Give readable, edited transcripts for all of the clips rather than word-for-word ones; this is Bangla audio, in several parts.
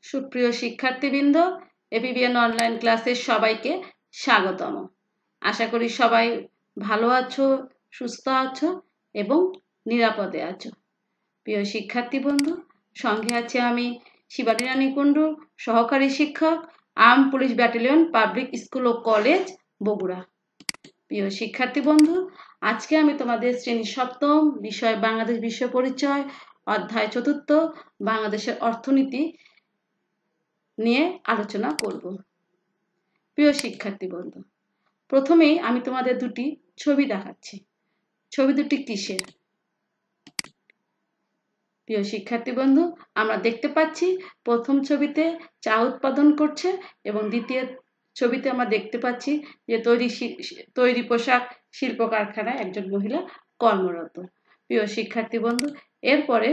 সুপ্রিয় শিক্ষার্থীবৃন্দ, এপিবিএন অনলাইন ক্লাসের সবাইকে স্বাগতম। আশা করি সবাই ভালো আছো, সুস্থ আছো এবং নিরাপদে আছো। প্রিয় শিক্ষার্থী বন্ধু, সঙ্গে আছে আমি শিবানী রানী কুণ্ডু, সহকারী শিক্ষক, arm police battalion public school ও কলেজ, বগুড়া। প্রিয় শিক্ষার্থী বন্ধু, আজকে আমি তোমাদের শ্রেণী সপ্তম বিষয় বাংলাদেশ বিশ্ব পরিচয় অধ্যায় 4 বাংলাদেশের অর্থনীতি নিয়ে আলোচনা করব। প্রিয় শিক্ষার্থী বন্ধু, প্রথমেই আমি তোমাদের দুটি ছবি দেখাচ্ছি। ছবি দুটি কিসের? প্রিয় শিক্ষার্থী বন্ধু, আমরা দেখতে পাচ্ছি প্রথম ছবিতে চা উৎপাদন করছে এবং দ্বিতীয় ছবিতে আমরা দেখতে পাচ্ছি যে তৈরি পোশাক শিল্প কারখানায় একজন মহিলা কর্মরত। প্রিয় শিক্ষার্থী বন্ধু, এরপরে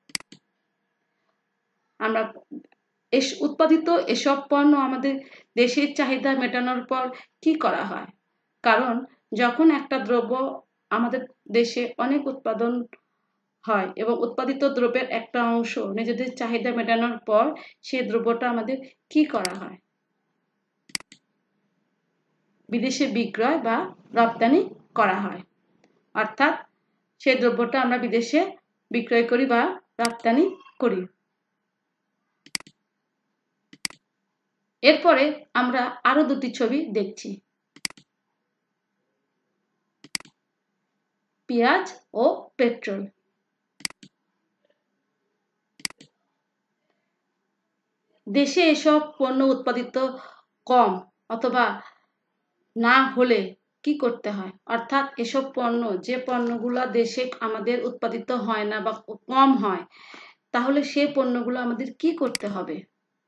আমরা উৎপাদিত এসব পণ্য আমাদের দেশের চাহিদা মেটানোর পর কি করা হয়? কারণ যখন একটা দ্রব্য আমাদের দেশে অনেক উৎপাদন হয় এবং উৎপাদিত দ্রব্যের একটা অংশ নিজেদের চাহিদা মেটানোর পর সেই দ্রব্যটা আমাদের কি করা হয়? বিদেশে বিক্রয় বা রপ্তানি করা হয়। অর্থাৎ সেই দ্রব্যটা আমরা বিদেশে বিক্রয় করি বা রপ্তানি করি। এরপরে আমরা আরো দুটি ছবি দেখছি। পেঁয়াজ ও পেট্রোল। দেশে এসব পণ্য উৎপাদিত কম অথবা না হলে কি করতে হয়? অর্থাৎ এসব পণ্য, যে পণ্যগুলো দেশে আমাদের উৎপাদিত হয় না বা কম হয়, তাহলে সেই পণ্যগুলো আমাদের কি করতে হবে?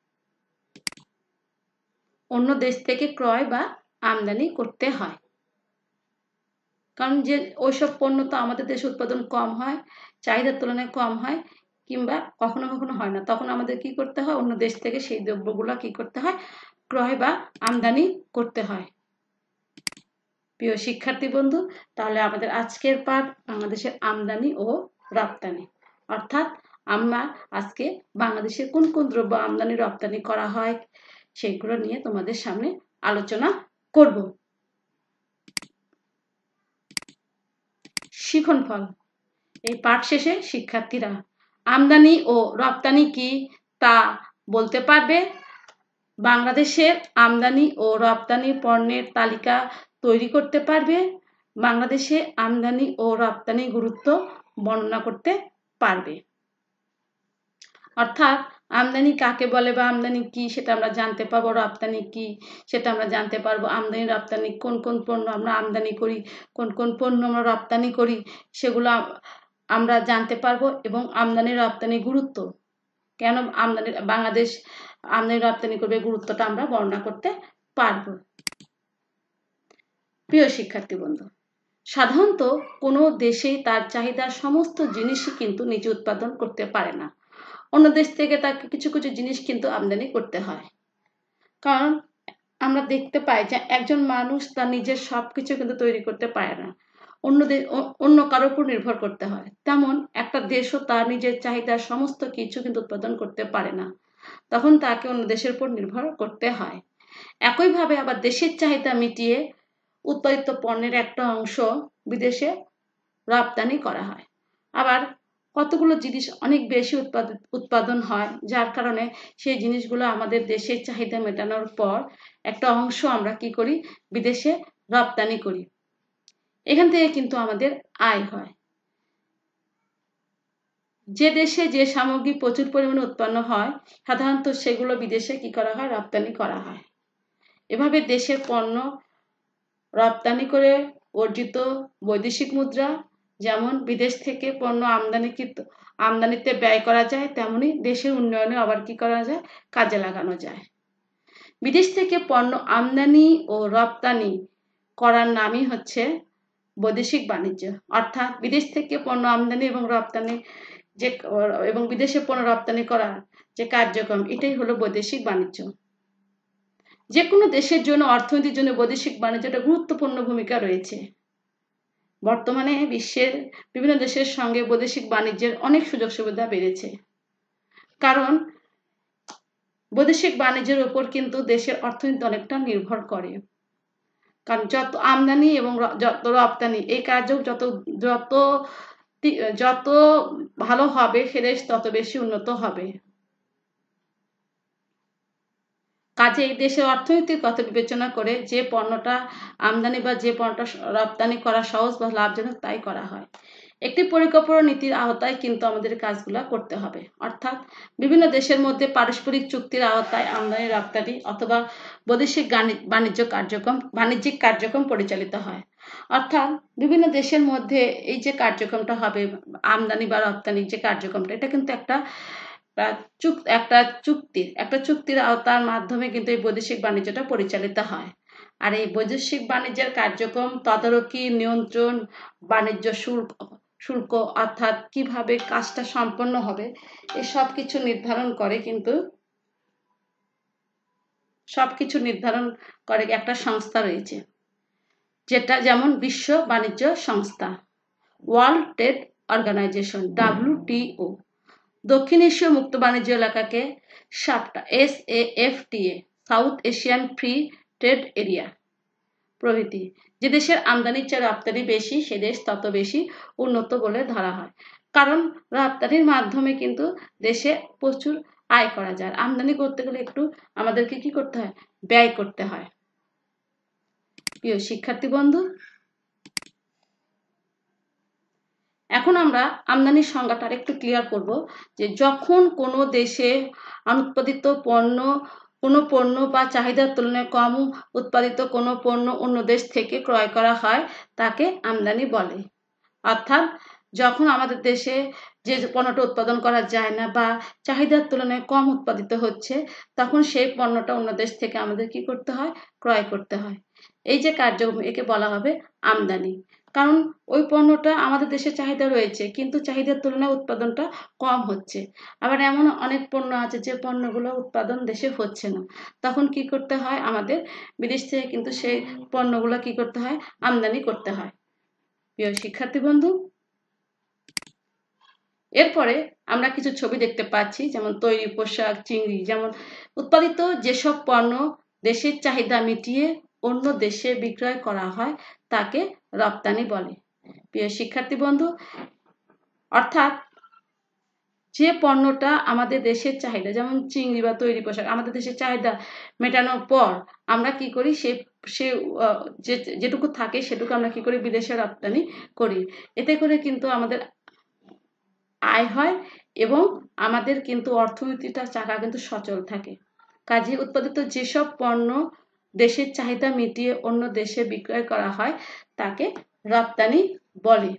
অন্য দেশ থেকে ক্রয় বা আমদানি করতে হয়। কারণ যে ওইসব পণ্য তো আমাদের দেশে উৎপাদন কম হয়, চাহিদার তুলনায় কম হয়, কিংবা কখনো কখনো হয় না, তখন আমাদের কি করতে হয়? অন্য দেশ থেকে সেই দ্রব্যগুলো কি করতে হয়? ক্রয় বা আমদানি করতে হয়। প্রিয় শিক্ষার্থী বন্ধু, তাহলে আমাদের আজকের পাঠ বাংলাদেশের আমদানি ও রপ্তানি। অর্থাৎ আমরা আজকে বাংলাদেশে কোন কোন দ্রব্য আমদানি রপ্তানি করা হয় সেগুলো নিয়ে তোমাদের সামনে আলোচনা করব। শিখনফল। এই পাঠ শেষে শিক্ষার্থীরা আমদানি ও রপ্তানি কি তা বলতে পারবে। বাংলাদেশের আমদানি ও রপ্তানি পণ্যের তালিকা তৈরি করতে পারবে। বাংলাদেশে আমদানি ও রপ্তানি গুরুত্ব বর্ণনা করতে পারবে। অর্থাৎ আমদানি কাকে বলে বা আমদানি কি সেটা আমরা জানতে পারবো, রপ্তানি কি সেটা আমরা জানতে পারবো। আমদানি রপ্তানি কোন কোন পণ্য আমরা আমদানি করি, কোন কোন পণ্য আমরা রপ্তানি করি সেগুলো আমরা জানতে পারবো এবং আমদানি রপ্তানি গুরুত্ব কেন বাংলাদেশ আমদানি রপ্তানি করবে গুরুত্বটা আমরা বর্ণনা করতে পারবো। প্রিয় শিক্ষার্থী বন্ধু, সাধারণত কোনো দেশেই তার চাহিদার সমস্ত জিনিসই কিন্তু নিজে উৎপাদন করতে পারে না। অন্য দেশ থেকে তাকে কিছু কিছু জিনিস কিন্তু আমদানি করতে হয়। কারণ আমরা দেখতে পাই যে একজন মানুষ তার নিজের সবকিছু কিন্তু তৈরি করতে পারে না, অন্য কারোর উপর নির্ভর করতে হয়। তেমন একটা দেশও তার নিজের চাহিদার সমস্ত কিছু কিন্তু উৎপাদন করতে পারে না, তখন তাকে অন্য দেশের উপর নির্ভর করতে হয়। একইভাবে আবার দেশের চাহিদা মিটিয়ে উৎপাদিত পণ্যের একটা অংশ বিদেশে রপ্তানি করা হয়। আবার কতগুলো জিনিস অনেক বেশি উৎপাদন হয়, যার কারণে সেই জিনিসগুলো আমাদের দেশের চাহিদা মেটানোর পর একটা অংশ আমরা কি করি? বিদেশে রপ্তানি করি। এখান থেকে কিন্তু আমাদের আয় হয়। যে দেশে যে সামগ্রী প্রচুর পরিমাণে উৎপন্ন হয়, সাধারণত সেগুলো বিদেশে কি করা হয়? রপ্তানি করা হয়। এভাবে দেশের পণ্য রপ্তানি করে অর্জিত বৈদেশিক মুদ্রা যেমন বিদেশ থেকে পণ্য আমদানিতে ব্যয় করা যায়, তেমনি দেশের উন্নয়নে আবার কি করা যায়? কাজে লাগানো যায়। বিদেশ থেকে পণ্য আমদানি ও রপ্তানি করার নামই হচ্ছে বৈদেশিক বাণিজ্য। অর্থাৎ বিদেশ থেকে পণ্য আমদানি এবং রপ্তানি এবং বিদেশে পণ্য রপ্তানি করার যে কার্যক্রম, এটাই হলো বৈদেশিক বাণিজ্য। যে কোনো দেশের জন্য অর্থনীতির জন্য বৈদেশিক বাণিজ্যটা গুরুত্বপূর্ণ ভূমিকা রয়েছে। বর্তমানে বিশ্বের বিভিন্ন দেশের সঙ্গে বৈদেশিক বাণিজ্যের অনেক সুযোগ সুবিধা বেড়েছে। কারণ বৈদেশিক বাণিজ্যের উপর কিন্তু দেশের অর্থনীতি অনেকটা নির্ভর করে, কারণ যত আমদানি এবং যত রপ্তানি এই কার্য যত যত যত ভালো হবে সে দেশ তত বেশি উন্নত হবে। কাজে এই দেশের অর্থনীতির কথা বিবেচনা করে যে পণ্যটা আমদানি বা যে পণ্যটা রপ্তানি করা সহজ বা লাভজনক তাই করা হয়। একটি পরিকল্পনা নীতির আওতায় কিন্তু আমাদের কাজগুলো করতে হবে, অর্থাৎ বিভিন্ন দেশের মধ্যে পারস্পরিক চুক্তির আওতায় আমদানি রপ্তানি অথবা বৈদেশিক বাণিজ্যিক কার্যক্রম পরিচালিত হয়। অর্থাৎ বিভিন্ন দেশের মধ্যে এই যে কার্যক্রমটা হবে আমদানি বা রপ্তানির যে কার্যক্রমটা, এটা কিন্তু একটা চুক্তির আওতার মাধ্যমে কিন্তু এই বৈদেশিক বাণিজ্যটা পরিচালিত হয়। আর এই বৈদেশিক বাণিজ্যের কার্যক্রম তদারকি, নিয়ন্ত্রণ, বাণিজ্য শুল্ক অর্থাৎ কিভাবে কাজটা সম্পন্ন হবে এই সবকিছু নির্ধারণ করে একটা সংস্থা রয়েছে, যেটা যেমন বিশ্ব বাণিজ্য সংস্থা, ওয়ার্ল্ড ট্রেড অর্গানাইজেশন WTO, দক্ষিণ এশীয় মুক্ত বাণিজ্য এলাকাকে SAFTA SAFTA, South Asian free trade area প্রভৃতি। যে দেশের আমদানির চেয়ে রপ্তানি বেশি সে দেশ তত বেশি উন্নত বলে ধরা হয়, কারণ রপ্তানির মাধ্যমে কিন্তু দেশে প্রচুর আয় করা যায়। আমদানি করতে গেলে একটু আমাদেরকে কি করতে হয়, ব্যয় করতে হয়। প্রিয় শিক্ষার্থী বন্ধু, এখন আমরা আমদানির সংজ্ঞাটা একটু ক্লিয়ার করব, যে যখন কোনো দেশে অনুৎপাদিত কোনো পণ্য বা চাহিদার তুলনায় কম উৎপাদিত কোনো পণ্য অন্য দেশ থেকে ক্রয় করা হয় তাকে আমদানি বলে। অর্থাৎ যখন আমাদের দেশে যে পণ্যটা উৎপাদন করা যায় না বা চাহিদার তুলনায় কম উৎপাদিত হচ্ছে, তখন সেই পণ্যটা অন্য দেশ থেকে আমাদের কি করতে হয়, ক্রয় করতে হয়। এই যে কার্যক্রম একে বলা হবে আমদানি, কারণ ওই পণ্যটা আমাদের দেশে চাহিদা রয়েছে কিন্তু চাহিদার তুলনায় উৎপাদনটা কম হচ্ছে। আবার এমন অনেক পণ্য আছে যে পণ্যগুলো উৎপাদন দেশে হচ্ছে না, তখন কি করতে হয়, আমাদের বিদেশ থেকে কিন্তু সেই পণ্যগুলো কি করতে হয়, আমদানি করতে হয়। প্রিয় শিক্ষার্থী বন্ধু, এরপরে আমরা কিছু ছবি দেখতে পাচ্ছি, যেমন তৈরি পোশাক, চিংড়ি, যেমন উৎপাদিত যেসব পণ্য দেশের চাহিদা মিটিয়ে অন্য দেশে বিক্রয় করা হয় তাকে রপ্তানি বলে। প্রিয় শিক্ষার্থী বন্ধু, অর্থাৎ যে পণ্যটা আমাদের দেশের চাহিদা, যেমন চিংড়ি বা তৈরি পোশাক, আমাদের দেশের চাহিদা মেটানোর পর আমরা কি করি, যেটুকু থাকে সেটুকু আমরা কি করি, বিদেশে রপ্তানি করি। এতে করে কিন্তু আমাদের আয় হয় এবং আমাদের কিন্তু অর্থনীতিটা চাকা কিন্তু সচল থাকে। কাজে উৎপাদিত যেসব পণ্য দেশের চাহিদা মিটিয়ে অন্য দেশে বিক্রয় করা হয় তাকে রপ্তানি বলে।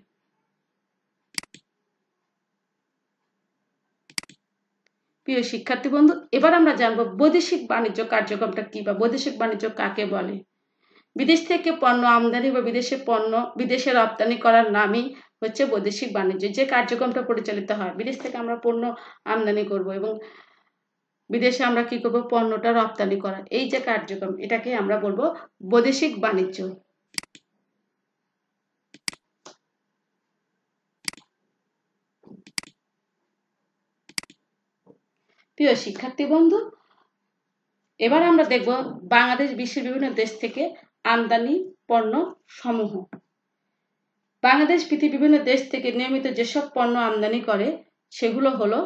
প্রিয় শিক্ষার্থী বন্ধু, এবার আমরা জানবো বৈদেশিক বাণিজ্য কার্যক্রমটা কি বা বৈদেশিক বাণিজ্য কাকে বলে। বিদেশ থেকে পণ্য আমদানি বা বিদেশে রপ্তানি করার নামই হচ্ছে বৈদেশিক বাণিজ্য। যে কার্যক্রমটা পরিচালিত হয়, বিদেশ থেকে আমরা পণ্য আমদানি করব এবং বিদেশে আমরা কি করব, পণ্যটা রপ্তানি করা, এই যে কার্যক্রম এটাকে আমরা বলবো বৈদেশিক বাণিজ্য। প্রিয় শিক্ষার্থী বন্ধু, এবার আমরা দেখব বাংলাদেশ বিশ্বের বিভিন্ন দেশ থেকে আমদানি পণ্য সমূহ। বাংলাদেশ পৃথিবীর বিভিন্ন দেশ থেকে নিয়মিত যেসব পণ্য আমদানি করে সেগুলো হলো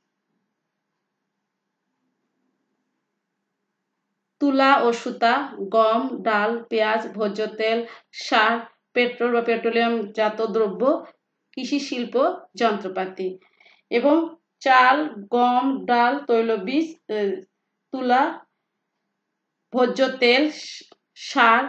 তুলা ও সুতা, গম, ডাল, পেঁয়াজ, ভোজ্য তেল, সার, পেট্রোল বা পেট্রোলিয়াম জাত দ্রব্য, কৃষি শিল্প যন্ত্রপাতি এবং চাল, গম, ডাল, তৈলবীজ, তুলা, ভোজ্য তেল, সার,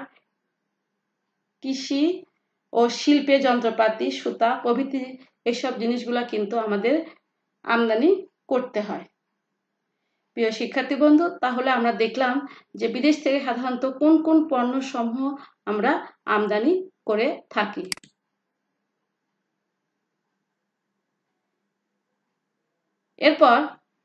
কৃষি ও শিল্পে যন্ত্রপাতি, সুতা প্রভৃতি এসব জিনিসগুলা কিন্তু আমাদের আমদানি করতে হয়। প্রিয় শিক্ষার্থী বন্ধু, তাহলে আমরা দেখলাম যে বিদেশ থেকে সাধারণত কোন কোন পণ্য সমূহ আমরা আমদানি করে থাকি। এরপর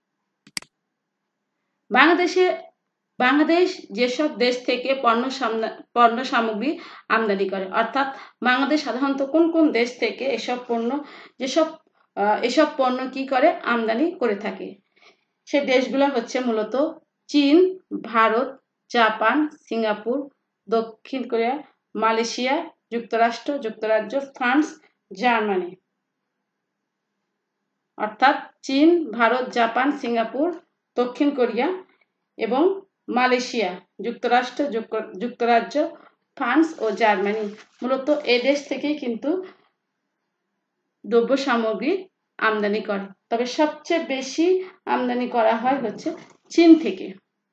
বাংলাদেশ যেসব দেশ থেকে পণ্য সামগ্রী আমদানি করে, অর্থাৎ বাংলাদেশ সাধারণত কোন কোন দেশ থেকে এসব পণ্য কি করে, আমদানি করে থাকে। সে দেশগুলো হচ্ছে মূলত চীন, ভারত, জাপান, সিঙ্গাপুর, দক্ষিণ কোরিয়া, মালয়েশিয়া, যুক্তরাষ্ট্র, যুক্তরাজ্য, ফ্রান্স, জার্মানি। অর্থাৎ চীন, ভারত, জাপান, সিঙ্গাপুর, দক্ষিণ কোরিয়া এবং মালয়েশিয়া, যুক্তরাষ্ট্র, যুক্তরাজ্য, ফ্রান্স ও জার্মানি। মূলত এই দেশ থেকেই কিন্তু দ্রব্য সামগ্রী আমদানি করে, তবে সবচেয়ে বেশি আমদানি করা হয় হচ্ছে চীন থেকে।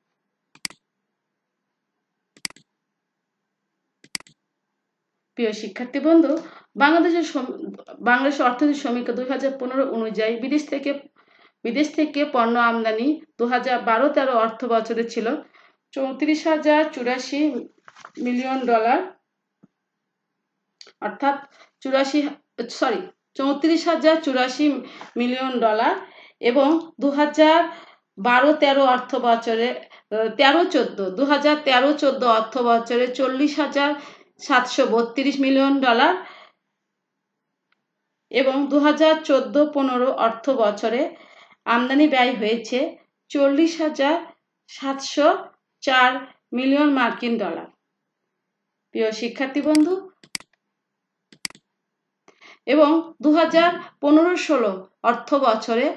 প্রিয় শিক্ষার্থী বন্ধু, বাংলাদেশের অর্থনৈতিক সমীক্ষা 2015 অনুযায়ী বিদেশ থেকে পণ্য আমদানি 2012-13 অর্থ বছরে ছিল 34,084 মিলিয়ন ডলার, অর্থাৎ 34,084 মিলিয়ন ডলার, এবং 2012-13 অর্থ বছরে 2013-14 অর্থ বছরে 40,732 মিলিয়ন ডলার, এবং 2014-15 অর্থ বছরে আমদানি ব্যয় হয়েছে 40,704 মিলিয়ন মার্কিন ডলার। প্রিয় শিক্ষার্থী বন্ধু, এবং 2015-16 অর্থ বছরে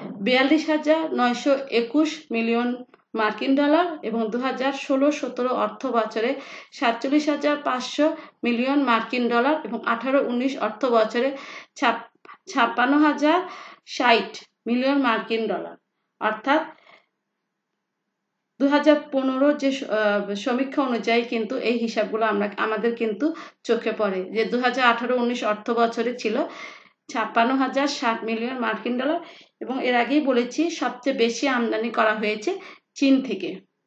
42,921 মিলিয়ন মার্কিন ডলার, এবং 2016-17 অর্থ বছরে 47,500 মিলিয়ন মার্কিন ডলার, এবং 18-19 অর্থ বছরে 56,060 মিলিয়ন মার্কিন ডলার। অর্থাৎ 2015 যে সমীক্ষা অনুযায়ী কিন্তু এই হিসাবগুলো আমাদের কিন্তু চোখে পড়ে, যে 2018-19 অর্থ বছরে ছিল 56,060 মিলিয়ন মার্কিন ডলার, এবং এর আগেই বলেছি সবচেয়ে বেশি আমদানি করা হয়েছে চীন থেকে।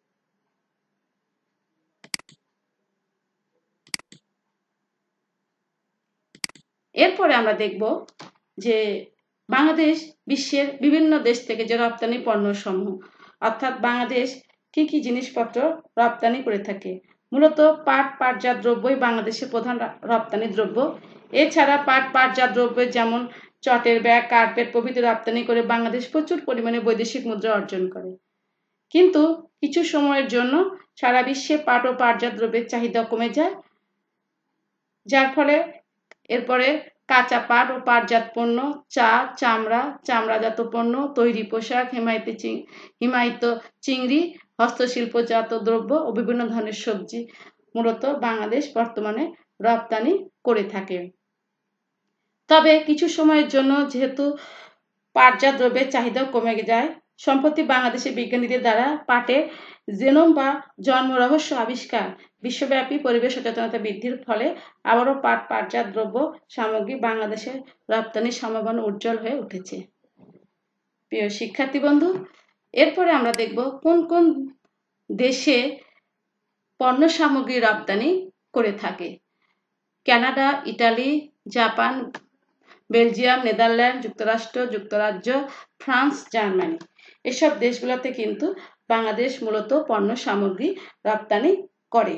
এরপরে আমরা দেখব যে বাংলাদেশ বিশ্বের বিভিন্ন দেশ থেকে যে রপ্তানি পণ্য সমূহ, অর্থাৎ বাংলাদেশ কি কি জিনিসপত্র রপ্তানি করে থাকে। মূলত পাটজাত দ্রব্যই বাংলাদেশের প্রধান রপ্তানি দ্রব্য। এছাড়া পাটজাত দ্রব্য যেমন চটের ব্যাগ, কার্পেট প্রভৃতি রপ্তানি করে বাংলাদেশ প্রচুর পরিমাণে বৈদেশিক মুদ্রা অর্জন করে। কিন্তু কিছু সময়ের জন্য সারা বিশ্বে পাট ও পাটজাত দ্রব্যের চাহিদা কমে যায়, যার ফলে এরপরে কাঁচা পাট ও পাটজাত পণ্য, চা, চামড়াজাত পণ্য, তৈরি পোশাক, হিমায়িত চিংড়ি, হস্তশিল্পজাত দ্রব্য ও বিভিন্ন ধরনের সবজি মূলত বাংলাদেশ বর্তমানে রপ্তানি করে থাকে। তবে কিছু সময়ের জন্য যেহেতু পাটজাত দ্রব্যের চাহিদা কমে যায়, সম্প্রতি বাংলাদেশের বিজ্ঞানীদের দ্বারা পাটের জেনোম বা জন্ম রহস্য আবিষ্কার, বিশ্বব্যাপী পরিবেশ সচেতনতা বৃদ্ধির ফলে আবারও পাটজাত দ্রব্য সামগ্রী বাংলাদেশের রপ্তানির সম্ভাবনা উজ্জ্বল হয়ে উঠেছে। প্রিয় শিক্ষার্থী বন্ধু, এরপরে আমরা দেখব কোন কোন দেশে পণ্য সামগ্রী রপ্তানি করে থাকে। Canada, Italy, Japan, Belgium, Netherland, যুক্তরাষ্ট্র, যুক্তরাজ্য, ফ্রান্স, জার্মানি, এসব দেশগুলোতে কিন্তু বাংলাদেশ মূলত পণ্য সামগ্রী রপ্তানি করে।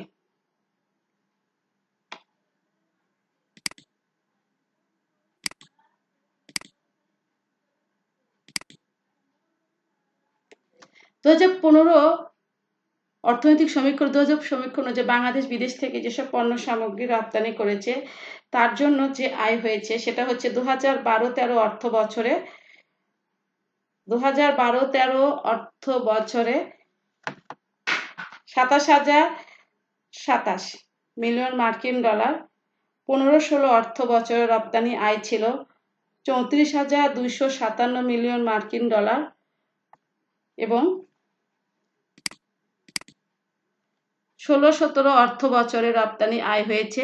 অর্থনৈতিক সমীক্ষা 2015 সমীক্ষা অনুযায়ী বাংলাদেশ বিদেশ থেকে যেসব পণ্য সামগ্রী রপ্তানি করেছে তার জন্য যে আয় হয়েছে সেটা হচ্ছে 2012-13 অর্থ বছরে 27,027 মিলিয়ন মার্কিন ডলার। 15-16 অর্থ বছরে রপ্তানি আয় ছিল 34,257 মিলিয়ন মার্কিন ডলার, এবং 16-17 অর্থ বছরে রপ্তানি আয় হয়েছে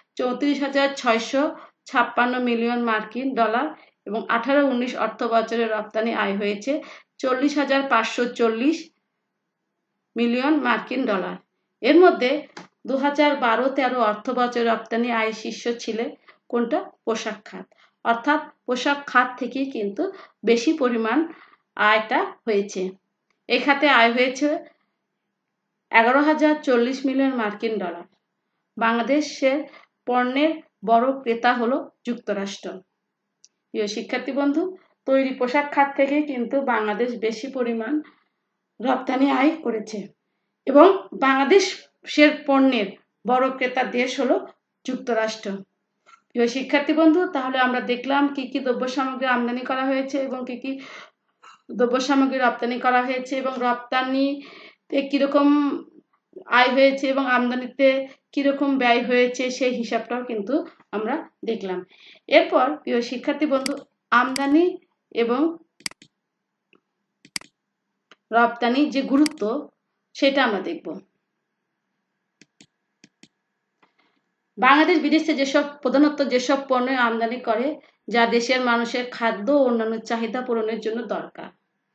34,656 মিলিয়ন মার্কিন ডলার, এবং 18-19 অর্থ বছরে রপ্তানি আয় হয়েছে 40,540 মিলিয়ন মার্কিন ডলার। এর মধ্যে 2012-13 অর্থ বছরে রপ্তানি আয় শীর্ষ ছিল কোনটা? পোশাক খাত। অর্থাৎ পোশাক খাত থেকেই কিন্তু বেশি পরিমাণ আয়টা হয়েছে। এই খাতে আয় হয়েছে 11,040 মিলিয়ন মার্কিন ডলার। বাংলাদেশের পণ্যের বড় ক্রেতা হলো যুক্তরাষ্ট্র। প্রিয় শিক্ষার্থী বন্ধু, তৈরি পোশাক খাত থেকে কিন্তু বাংলাদেশ বেশি পরিমাণ রপ্তানি আয় করেছে এবং বাংলাদেশের পণ্যের বড় ক্রেতা দেশ হলো যুক্তরাষ্ট্র। প্রিয় শিক্ষার্থী বন্ধু, তাহলে আমরা দেখলাম কি কি দ্রব্য সামগ্রী আমদানি করা হয়েছে এবং কি কি দ্রব্য সামগ্রী রপ্তানি করা হয়েছে এবং রপ্তানিতে কিরকম আয় হয়েছে এবং আমদানিতে কিরকম ব্যয় হয়েছে সেই হিসাবটাও কিন্তু আমরা দেখলাম। এরপর প্রিয় শিক্ষার্থী বন্ধু, আমদানি এবং রপ্তানি যে গুরুত্ব সেটা আমরা দেখব। বাংলাদেশ বিদেশে প্রধানত যেসব পণ্য আমদানি করে যা দেশের মানুষের খাদ্য ও অন্যান্য চাহিদা পূরণের জন্য দরকার।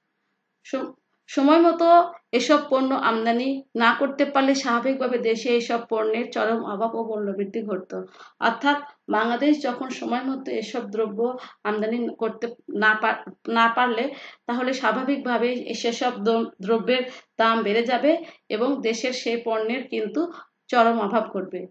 সময় মতো এসব পণ্য আমদানি না করতে পারলে স্বাভাবিকভাবে দেশে এসব পণ্যের চরম অভাব ও মূল্যবৃদ্ধি ঘটত। অর্থাৎ বাংলাদেশ যখন সময় মতো এসব দ্রব্য আমদানি করতে না পারলে তাহলে স্বাভাবিকভাবে সেসব দ্রব্যের দাম বেড়ে যাবে এবং দেশের সেই পণ্যের কিন্তু চরম অভাব ঘটবে।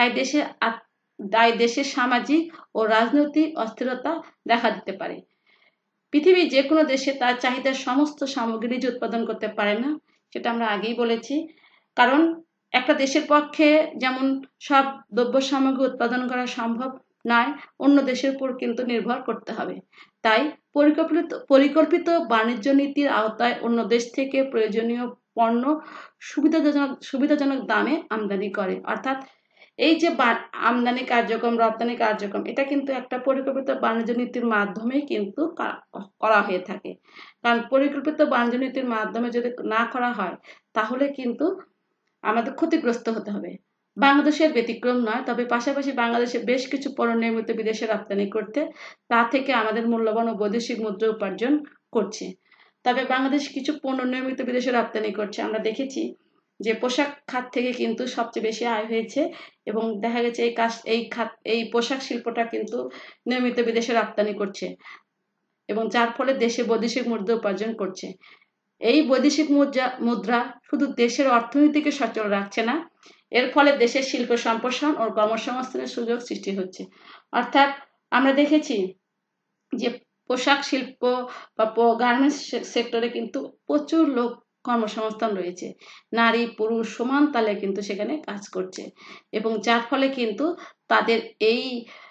তাই দেশের সামাজিক ও রাজনৈতিক অস্থিরতা দেখা দিতে পারে। পৃথিবীর যে কোনো দেশে তার চাহিদার সমস্ত সামগ্রী নিজে উৎপাদন করতে পারে না, সেটা আমরা আগেই বলেছি। কারণ একটা দেশের পক্ষে যেমন সব দ্রব্য সামগ্রী উৎপাদন করা সম্ভব নয়, অন্য দেশের উপর কিন্তু নির্ভর করতে হবে। তাই পরিকল্পিত বাণিজ্য নীতির আওতায় অন্য দেশ থেকে প্রয়োজনীয় পণ্য সুবিধাজনক দামে আমদানি করে। অর্থাৎ এই যে আমদানি কার্যক্রম, রপ্তানি কার্যক্রম, এটা কিন্তু একটা পরিকল্পিত বাণিজ্য নীতির মাধ্যমেই কিন্তু করা হয়ে থাকে। কারণ পরিকল্পিত বাণিজ্য নীতির মাধ্যমে যদি না করা হয় তাহলে কিন্তু আমাদের ক্ষতিগ্রস্ত হতে হবে। বাংলাদেশের ব্যতিক্রম নয়, তবে পাশাপাশি বাংলাদেশে বেশ কিছু পণ্য নিয়মিত বিদেশে রপ্তানি করতে তা থেকে আমাদের মূল্যবান ও বৈদেশিক মুদ্রা উপার্জন করছে। তবে বাংলাদেশ কিছু পণ্য নিয়মিত বিদেশে রপ্তানি করছে। আমরা দেখেছি যে পোশাক খাত থেকে কিন্তু সবচেয়ে বেশি আয় হয়েছে এবং দেখা গেছে এই পোশাক শিল্পটা কিন্তু নিয়মিত বিদেশে রপ্তানি করছে এবং যার ফলে দেশে বৈদেশিক মুদ্রা উপার্জন করছে। এই বৈদেশিক মুদ্রা শুধু দেশের অর্থনীতিকে সচল রাখছে না, এর ফলে দেশের শিল্প সম্প্রসারণ ও কর্মসংস্থানের সুযোগ সৃষ্টি হচ্ছে। অর্থাৎ আমরা দেখেছি যে পোশাক শিল্প বা গার্মেন্টস সেক্টরে কিন্তু প্রচুর লোক কর্মসংস্থান রয়েছে, নারী পুরুষ সমান তালে কিন্তু সেখানে কাজ করছে এবং যার ফলে কিন্তু তাদের এই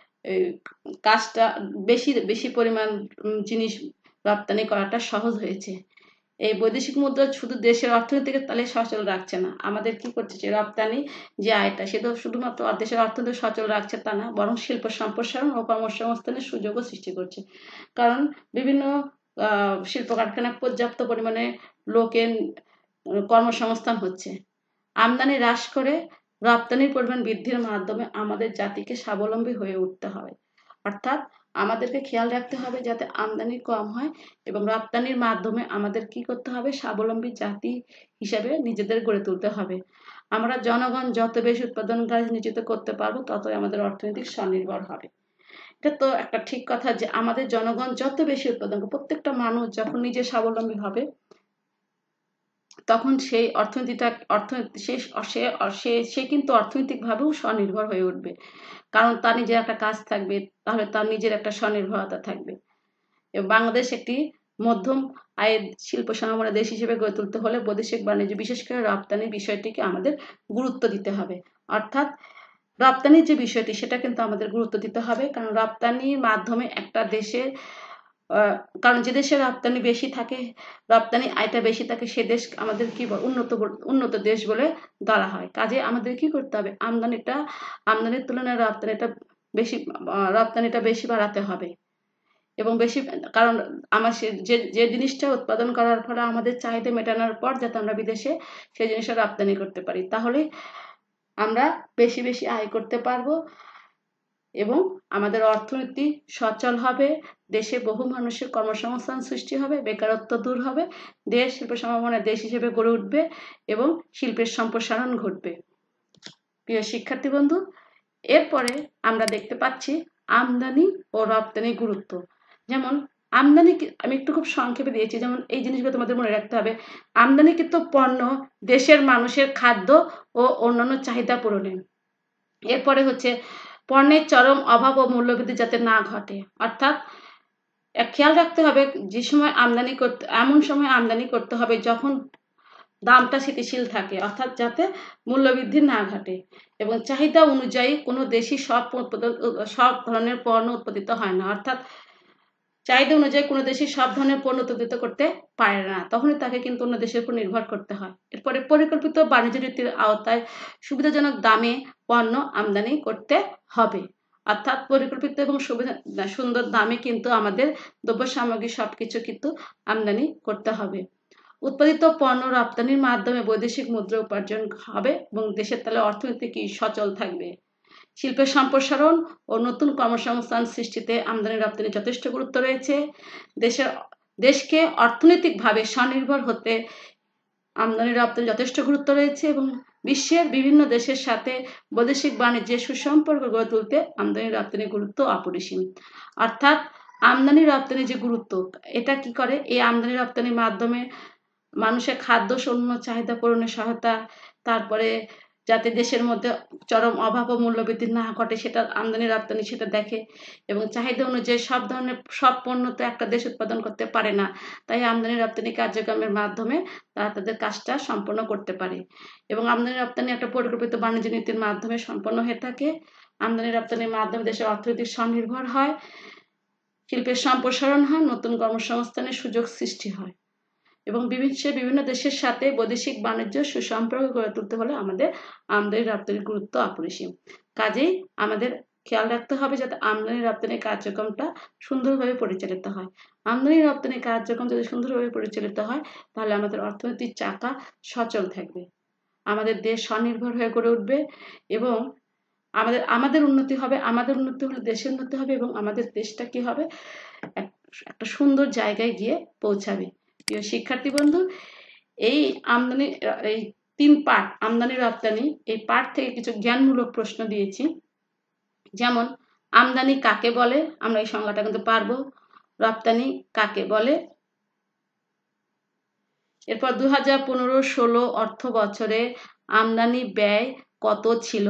কাজটা বেশি পরিমাণ জিনিস রপ্তানি করাটা সহজ হয়েছে। এই বৈদেশিক মুদ্রা শুধু দেশের অর্থনীতিকে তাহলে সচল রাখছে না, আমাদের কি করছে যে রপ্তানি যে আয়টা সেটা শুধুমাত্র দেশের অর্থনীতি সচল রাখছে তা না, বরং শিল্প সম্প্রসারণ ও কর্মসংস্থানের সুযোগও সৃষ্টি করছে। কারণ বিভিন্ন শিল্প কারখানায় পর্যাপ্ত পরিমাণে লোকের কর্মসংস্থান হচ্ছে। আমদানি হ্রাস করে রপ্তানির পরিমাণ বৃদ্ধির মাধ্যমে আমাদের জাতিকে স্বাবলম্বী হয়ে উঠতে হবে। অর্থাৎ আমাদেরকে খেয়াল রাখতে হবে যাতে আমদানি কম হয় এবং রপ্তানির মাধ্যমে আমাদের কি করতে হবে, স্বাবলম্বী জাতি হিসাবে নিজেদের গড়ে তুলতে হবে। আমরা জনগণ যত বেশি উৎপাদনকারী নিশ্চিত করতে পারবো ততই আমাদের অর্থনৈতিক স্বনির্ভর হবে। এটা তো একটা ঠিক কথা যে আমাদের জনগণ যত বেশি উৎপাদন, প্রত্যেকটা মানুষ যখন নিজে স্বাবলম্বী হবে তখন সেই সে কিন্তু অর্থনৈতিকভাবেও স্বনির্ভর হয়ে উঠবে। কারণ তার নিজের একটা কাজ থাকবে, তাহলে তার নিজের একটা স্বনির্ভরতা থাকবে। এবং বাংলাদেশ একটি মধ্যম আয়ের শিল্প সম্ভাবনা দেশ হিসেবে গড়ে তুলতে হলে বৈদেশিক বাণিজ্য বিশেষ করে রপ্তানির বিষয়টিকে আমাদের গুরুত্ব দিতে হবে। অর্থাৎ রপ্তানির যে বিষয়টি সেটা কিন্তু আমাদের গুরুত্ব দিতে হবে, কারণ রপ্তানির মাধ্যমে একটা দেশের কারণ যে দেশে রপ্তানি বেশি থাকে, রপ্তানি আয়টা বেশি থাকে, সে দেশ আমাদের কি উন্নত দেশ বলে ধরা হয়। কাজে আমাদের কি করতে হবে, আমদানির তুলনায় রপ্তানিটা বেশি বাড়াতে হবে এবং বেশি, কারণ আমার যে জিনিসটা উৎপাদন করার ফলে আমাদের চাহিদা মেটানোর পর যাতে আমরা বিদেশে সেই জিনিসটা রপ্তানি করতে পারি, তাহলে আমরা বেশি বেশি আয় করতে পারবো এবং আমাদের অর্থনীতি সচল হবে, দেশে বহু মানুষের কর্মসংস্থান সৃষ্টি হবে, বেকারত্ব দূর হবে, দেশ শিল্প সম্ভাবনার দেশ হিসেবে গড়ে উঠবে এবং শিল্পের সম্প্রসারণ ঘটবে। প্রিয় শিক্ষার্থী বন্ধু, এরপরে আমরা দেখতে পাচ্ছি আমদানি ও রপ্তানির গুরুত্ব। যেমন আমদানি আমি একটু খুব সংক্ষেপে দিয়েছি, যেমন এই জিনিসগুলো তোমাদের মনে রাখতে হবে। আমদানিকৃত পণ্য দেশের মানুষের খাদ্য ও অন্যান্য চাহিদা পূরণে। এরপরে হচ্ছে পণ্যের চরম অভাব ও মূল্যবৃদ্ধি যাতে না ঘটে। অর্থাৎ খেয়াল রাখতে হবে যে সময় আমদানি করতে, এমন সময় আমদানি করতে হবে যখন দামটা স্থিতিশীল থাকে, অর্থাৎ যাতে মূল্যবৃদ্ধি না ঘটে এবং চাহিদা অনুযায়ী কোনো দেশই সব ধরনের পণ্য উৎপাদিত হয় না, অর্থাৎ চাহিদা অনুযায়ী কোনো দেশই সব ধরনের পণ্য উৎপাদিত করতে পারে না, তখনই তাকে কিন্তু অন্য দেশের উপর নির্ভর করতে হয়। এরপরে পরিকল্পিত বাণিজ্য নীতির আওতায় সুবিধাজনক দামে পণ্য আমদানি করতে হবে, অর্থাৎ পরিকল্পিত এবং সুন্দর দামে কিন্তু আমাদের দ্রব্য সামগ্রী সবকিছু কিন্তু আমদানি করতে হবে। উৎপাদিত পণ্য রপ্তানির মাধ্যমে বৈদেশিক মুদ্রা উপার্জন হবে এবং দেশের তাহলে অর্থনীতি কি সচল থাকবে। শিল্পের সম্প্রসারণ ও নতুন কর্মসংস্থান সৃষ্টিতে আমদানি রপ্তানি যথেষ্ট গুরুত্ব রয়েছে। দেশকে অর্থনৈতিকভাবে স্বনির্ভর হতে আমদানি রপ্তানি যথেষ্ট গুরুত্ব রয়েছে এবং বিশ্বের বিভিন্ন দেশের সাথে বৈদেশিক বাণিজ্যে সুসম্পর্ক গড়ে তুলতে আমদানি রপ্তানির গুরুত্ব অপরিসীম। অর্থাৎ আমদানি রপ্তানি যে গুরুত্ব, এটা কি করে, এই আমদানি রপ্তানির মাধ্যমে মানুষের খাদ্য শূন্য চাহিদা পূরণের সহায়তা, তারপরে যাতে দেশের মধ্যে চরম অভাব ও মূল্যবৃদ্ধি না ঘটে সেটা আমদানি রপ্তানি সেটা দেখে এবং চাহিদা অনুযায়ী সব পণ্য তো একটা দেশ উৎপাদন করতে পারে না, তাই আমদানি রপ্তানি কার্যক্রমের মাধ্যমে তারা তাদের কাজটা সম্পন্ন করতে পারে এবং আমদানি রপ্তানি একটা পরিকল্পিত বাণিজ্য নীতির মাধ্যমে সম্পন্ন হয়ে থাকে। আমদানি রপ্তানির মাধ্যমে দেশের অর্থনৈতিক স্বনির্ভর হয়, শিল্পের সম্প্রসারণ হয়, নতুন কর্মসংস্থানের সুযোগ সৃষ্টি হয় এবং বিভিন্ন দেশের সাথে বৈদেশিক বাণিজ্য সুসম্পর্ক গড়ে তুলতে হলে আমাদের আমদানি রপ্তানির গুরুত্ব অপরিসীম। কাজেই আমাদের খেয়াল রাখতে হবে যাতে আমদানি রপ্তানির কার্যক্রমটা সুন্দরভাবে পরিচালিত হয়। আমদানি রপ্তানি কার্যক্রম যদি সুন্দরভাবে পরিচালিত হয় তাহলে আমাদের অর্থনৈতিক চাকা সচল থাকবে, আমাদের দেশ স্বনির্ভর হয়ে গড়ে উঠবে এবং আমাদের উন্নতি হবে, আমাদের উন্নতি হলে দেশের উন্নতি হবে এবং আমাদের দেশটা কি হবে, একটা সুন্দর জায়গায় গিয়ে পৌঁছাবে। প্রিয় শিক্ষার্থী বন্ধু, এই এই 3 পার্ট আমদানি রপ্তানি, এই পার্ট থেকে কিছু জ্ঞানমূলক প্রশ্ন দিয়েছি। যেমন আমদানি কাকে বলে, আমরা এই সংজ্ঞাটা কিন্তু পারবো। রপ্তানি কাকে বলে। এরপর 2015-16 অর্থ বছরে আমদানি ব্যয় কত ছিল।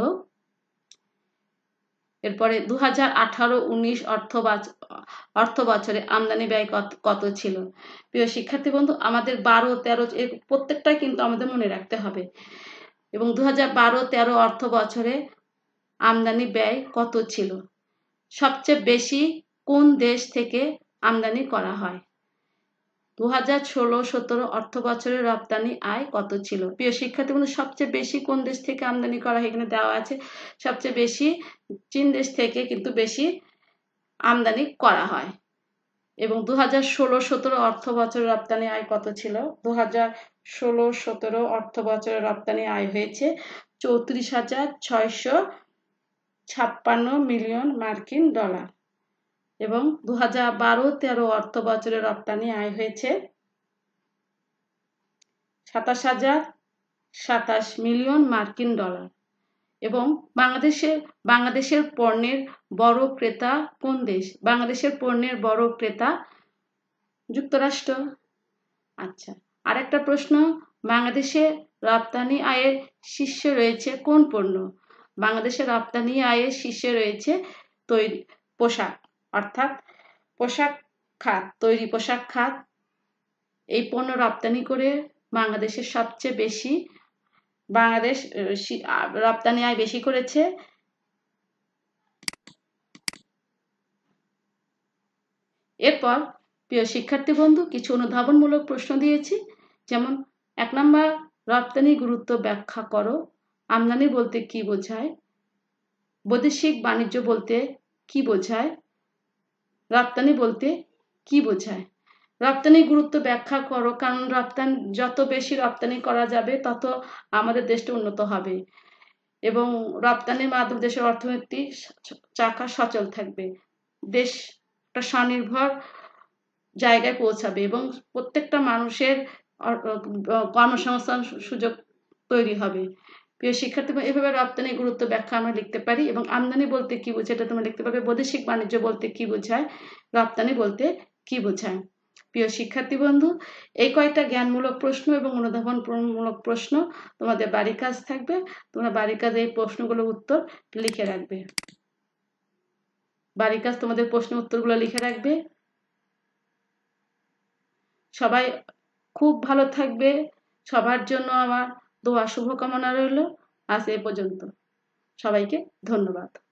এরপরে 2018-19 অর্থ বছরে আমদানি ব্যয় কত ছিল। প্রিয় শিক্ষার্থী বন্ধু, আমাদের 12-13 এর প্রত্যেকটাই কিন্তু আমাদের মনে রাখতে হবে এবং 2012-13 অর্থ বছরে আমদানি ব্যয় কত ছিল, সবচেয়ে বেশি কোন দেশ থেকে আমদানি করা হয়। 2016-17 অর্থ বছরের রপ্তানি আয় কত ছিল। প্রিয় শিক্ষার্থী বন্ধু, সবচেয়ে বেশি কোন দেশ থেকে আমদানি করা হয় এখানে দেওয়া আছে, সবচেয়ে বেশি চীন দেশ থেকে কিন্তু বেশি আমদানি করা হয়। এবং 2016-17 অর্থ বছরের রপ্তানি আয় কত ছিল। 2016-17 অর্থ বছরের রপ্তানি আয় হয়েছে 34,656 মিলিয়ন মার্কিন ডলার এবং 2012-13 অর্থ বছরের রপ্তানি আয় হয়েছে 27,027 মিলিয়ন মার্কিন ডলার এবং বাংলাদেশের পণ্যের বড় ক্রেতা কোন দেশ। বাংলাদেশের পণ্যের বড় ক্রেতা যুক্তরাষ্ট্র। আচ্ছা, আরেকটা প্রশ্ন, বাংলাদেশের রপ্তানি আয়ের শীর্ষে রয়েছে কোন পণ্য। বাংলাদেশের রপ্তানি আয়ের শীর্ষে রয়েছে পোশাক, অর্থাৎ পোশাক খাত, তৈরি পোশাক খাত। এই পণ্য রপ্তানি করে বাংলাদেশের সবচেয়ে বেশি রপ্তানি আয় বেশি করেছে। এরপর প্রিয় শিক্ষার্থী বন্ধু, কিছু অনুধাবনমূলক প্রশ্ন দিয়েছি। যেমন 1 নম্বর, রপ্তানি গুরুত্ব ব্যাখ্যা করো। আমদানি বলতে কি বোঝায়, বৈদেশিক বাণিজ্য বলতে কি বোঝায়, রপ্তানি বলতে কি বোঝায়। রপ্তানি গুরুত্ব ব্যাখ্যা করো, কারণ যত বেশি রপ্তানি করা যাবে তত আমাদের দেশটা উন্নত হবে এবং রপ্তানির মাধ্যমে দেশের অর্থনৈতিক চাকা সচল থাকবে, দেশ একটা স্বনির্ভর জায়গায় পৌঁছাবে এবং প্রত্যেকটা মানুষের কর্মসংস্থান সুযোগ তৈরি হবে। প্রিয় শিক্ষার্থী, এভাবে রপ্তানি গুরুত্ব ব্যাখ্যা আমরা লিখতে পারি এবং আমদানি বলতে কি বোঝায় এটা তোমরা লিখতে পারবে। বৈদেশিক বাণিজ্য বলতে কি বোঝায়, রপ্তানি বলতে কি বোঝায়। প্রিয় শিক্ষার্থী বন্ধু, এই কয়েকটা জ্ঞানমূলক প্রশ্ন এবং অনুধাবনমূলক প্রশ্ন তোমাদের বাড়ির কাজ থাকবে। তোমরা বাড়ির কাজে এই প্রশ্নগুলোর উত্তর লিখে রাখবে। বাড়ির কাজ তোমাদের প্রশ্ন উত্তরগুলো লিখে রাখবে। সবাই খুব ভালো থাকবে। সবার জন্য আমার দোয়া শুভকামনা রইল। আজ এ পর্যন্ত। সবাইকে ধন্যবাদ।